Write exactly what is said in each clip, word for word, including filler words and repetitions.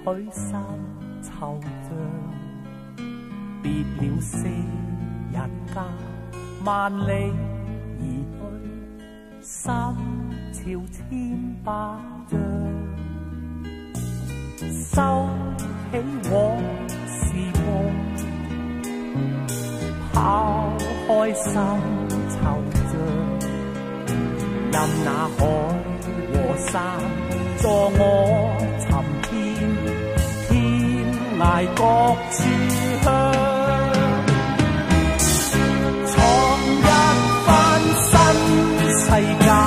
許三惆悵，別了昔日家，萬里而去，心潮千百丈。收起往事夢，拋開心惆悵，任那海和山助我尋遍天涯各處鄉，創一番新世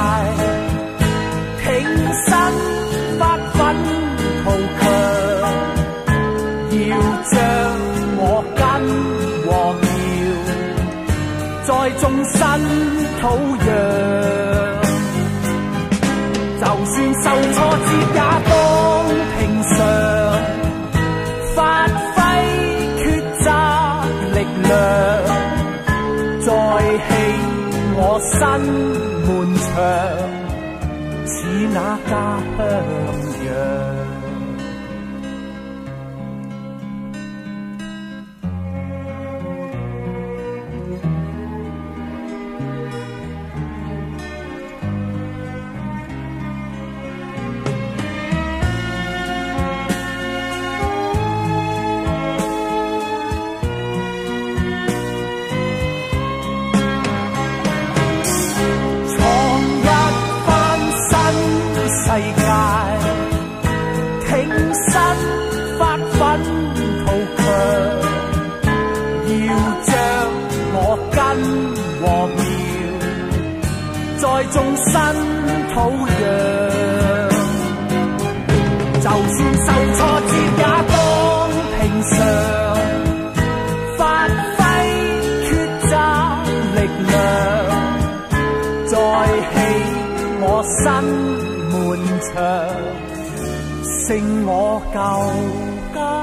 界，挺身發奮圖強，要將我根和苗在眾生土壤。就算受挫折也當平常，發揮抉擇力量，再起我身門牆，似那家鄉樣。世界挺身發奮圖強，要將我根和苗在眾生土壤。就算受挫折也當平常，發揮抉擇力量，再起我身門牆，勝我舊家。